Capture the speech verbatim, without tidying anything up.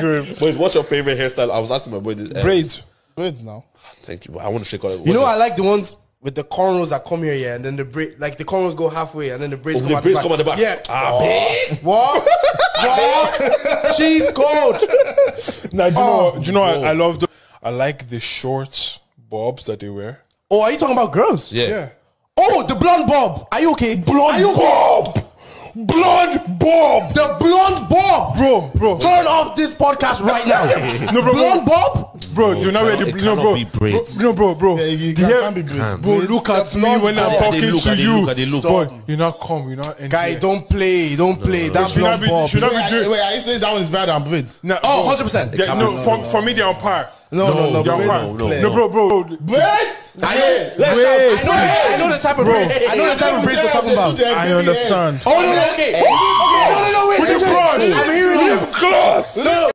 grim. Boys, what's your favorite hairstyle? I was asking my boy this. Uh, Braids. Braids now. Thank you. I want to shake all. You know, I like the ones with the cornrows that come here, yeah, and then the braid, like the cornrows go halfway, and then the braids Oh, come the out braids the back. come at the back. Yeah. Ah, babe. What? What? She's cold. Now, do you know? Oh, What, do you know? I, I love the. I like the short bobs that they wear. Oh, are you talking about girls? Yeah. Yeah. Oh, the blonde bob. Are you okay? Blonde Are you okay? bob. Blonde bob. The blonde bob, Bro, bro. Turn off this podcast right now. No, bro, blonde bob. Bro, do you know where the It no, cannot bro, be braids. bro, no, bro, bro. Yeah, you The can't, hair- can't be braids. Bro, look The at me blonde when I'm bob. talking They look, to they you. look, they look. Boy, you're not calm. You're not. Guy, don't play. Don't play. That Should I blonde be- bob. should I be- Wait, wait, are you saying that one is better than braids? Nah, Oh, bro. one hundred percent. Yeah, no, for, for me, they're on par. No, no, no. They're on braids par. is no, clear. No, bro, bro. Braids? I know. Wait. I know, I know the type of braid. I know the type of braids you're talking about. I understand. Oh, no, no, okay. Okay, no, no, no, wait. With the wait, brush. wait. I'm hearing you. Close. No.